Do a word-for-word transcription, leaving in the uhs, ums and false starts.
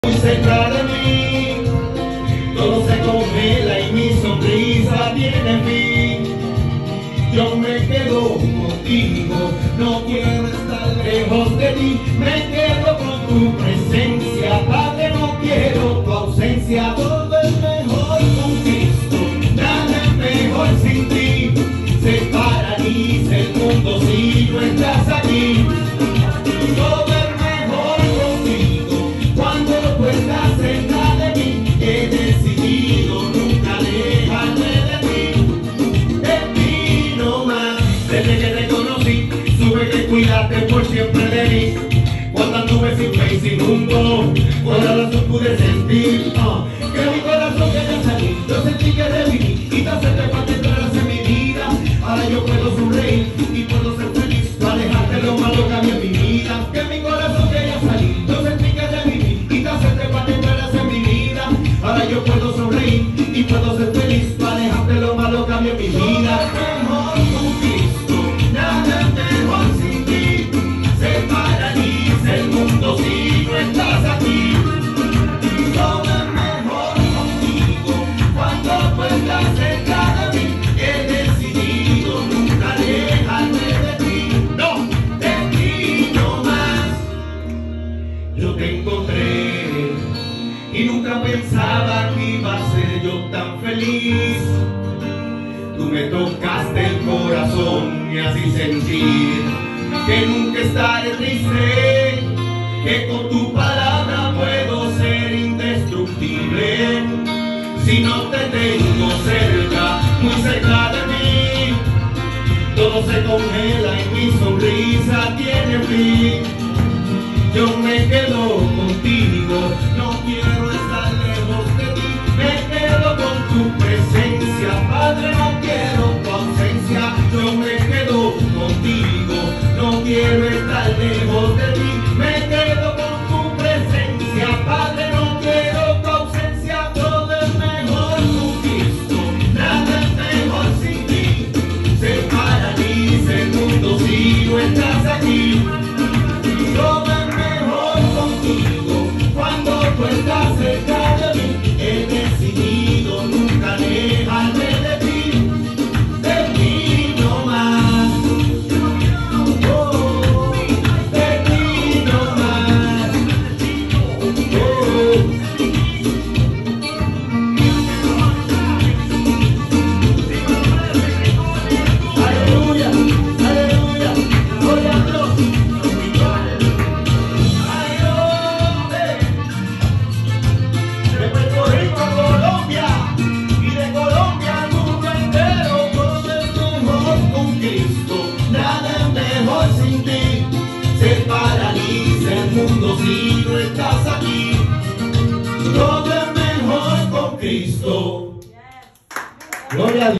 Muy cerca de mí, todo se congela y mi sonrisa tiene fin. Yo me quedo contigo, no quiero estar lejos de ti. Me quedo con tu presencia, Padre, no quiero tu ausencia. Todo es mejor con Cristo, nada es mejor sin ti. Se paraliza el mundo si no estás aquí. Todo es mejor contigo cuando tú estás cerca de mí. He decidido nunca alejarme de ti, de ti no más. Desde que te conocí, supe que cuidaste por siempre de mí. Cuando anduve sin fe y sin rumbo, por la razón pude sentir uh, que mi corazón quería salir. Yo sentí que reviví y te acepté para que entraras en mi vida. Ahora yo puedo sonreír y puedo ser feliz. Para alejarte lo malo cambia mi vida. Que mi corazón quería salir. Yo sentí que reviví y te acepté para que entraras en mi vida. Ahora yo puedo sonreír y puedo ser feliz. Para alejarte lo malo cambia mi vida. Mejor con Cristo, nada es mejor sin ti. Se paraliza el mundo si no estás aquí. Todo es mejor contigo cuando tú estás cerca de mí. He decidido nunca alejarme de ti, no, de ti no más. Yo te encontré y nunca pensaba que iba a ser yo tan feliz. Tú me tocaste el corazón y así sentir que nunca estaré triste, que con tu palabra puedo ser indestructible. Si no te tengo cerca, muy cerca de mí, todo se congela y mi sonrisa tiene fin. Yo me quedo contigo, no quiero estar lejos de ti. Me quedo con tu presencia, Padre, no quiero tu ausencia. Yo me quedo contigo, no quiero estar lejos de ti. Me quedo con tu presencia, Padre, no quiero tu ausencia. Todo es mejor con Cristo, nada es mejor sin ti. Se paraliza el mundo si no estás aquí. Todo es mejor contigo cuando tú estás cerca de mí. He decidido nunca alejarme de ti, de ti no más. Oh, de ti no más. Oh. Aleluya, aleluya, gloria a Dios. De Puerto Rico a Colombia y de Colombia al mundo entero, todo es mejor con Cristo, nada es mejor sin ti. Se paraliza el mundo si no estás aquí. Todo es mejor con Cristo. Gloria a Dios.